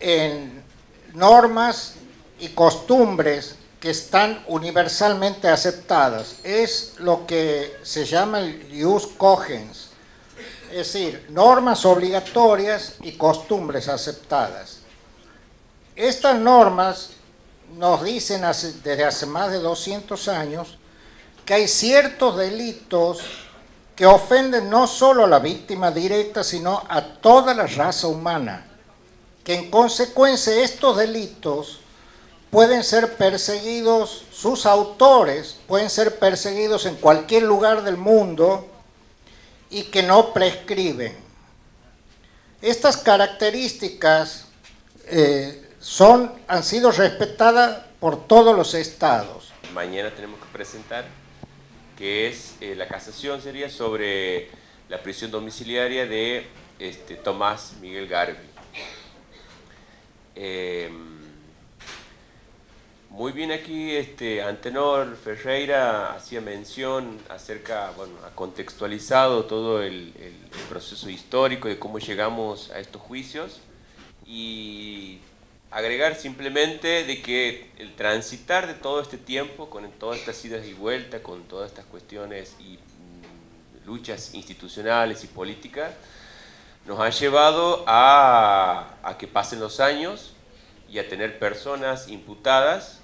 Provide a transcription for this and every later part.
en normas y costumbres que están universalmente aceptadas. Es lo que se llama el jus cogens, es decir, normas obligatorias y costumbres aceptadas. Estas normas nos dicen desde hace más de 200 años que hay ciertos delitos que ofenden no solo a la víctima directa, sino a toda la raza humana, que en consecuencia estos delitos pueden ser perseguidos, sus autores pueden ser perseguidos en cualquier lugar del mundo y que no prescriben. Estas características han sido respetadas por todos los estados. Mañana tenemos que presentar, que es la casación sería sobre la prisión domiciliaria de Tomás Miguel Garbi. Muy bien aquí Antenor Ferreira hacía mención acerca, bueno, ha contextualizado todo el proceso histórico de cómo llegamos a estos juicios, y agregar simplemente de que el transitar de todo este tiempo, con todas estas idas y vueltas, con todas estas cuestiones y luchas institucionales y políticas, nos ha llevado a que pasen los años y a tener personas imputadas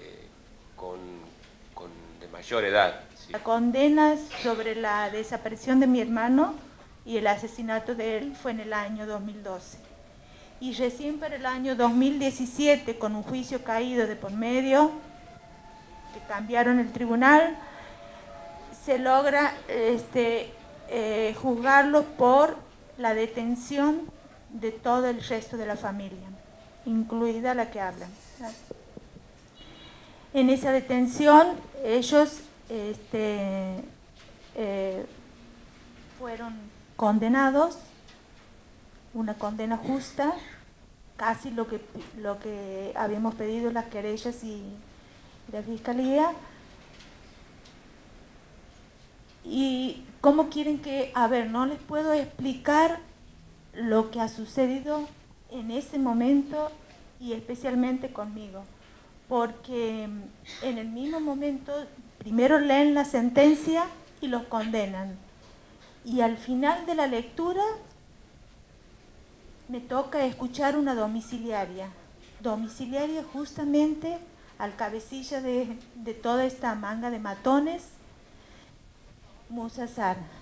de mayor edad. ¿Sí? La condena sobre la desaparición de mi hermano y el asesinato de él fue en el año 2012. Y recién para el año 2017, con un juicio caído de por medio, que cambiaron el tribunal, se logra juzgarlo por la detención de todo el resto de la familia, incluida la que hablan. En esa detención ellos fueron condenados, una condena justa, casi lo que habíamos pedido las querellas y la fiscalía. Y cómo quieren que, a ver, no les puedo explicar lo que ha sucedido en ese momento y especialmente conmigo, porque en el mismo momento primero leen la sentencia y los condenan, y al final de la lectura me toca escuchar una domiciliaria justamente al cabecilla de toda esta manga de matones, Musa Sar.